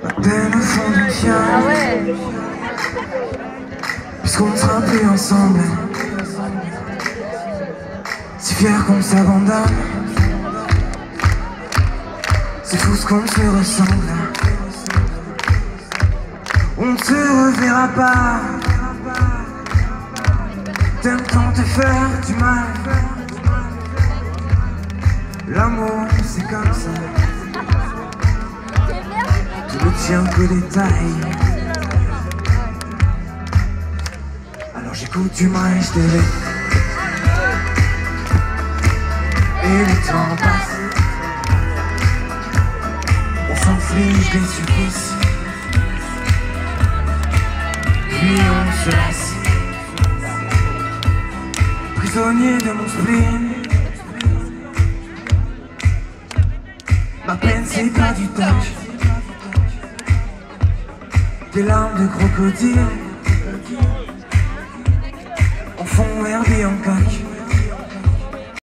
Ma peine au fond du tien. Ah ouais. Puisqu'on ne sera plus ensemble. Si fier qu'on s'abandonne. C'est fou ce qu'on se ressemble. On ne se reverra pas. T'aimes tant te faire du mal. L'amour c'est comme ça. Tout ne tient qu'aux détails. Alors j'écoute du Miles TV. Et le temps passe. On s'inflige des supplices. Puis on se lasse. Prisonnier de mon spleen. Ma peine c'est pas du touch. Des larmes de crocodile en fond Herbie en coque.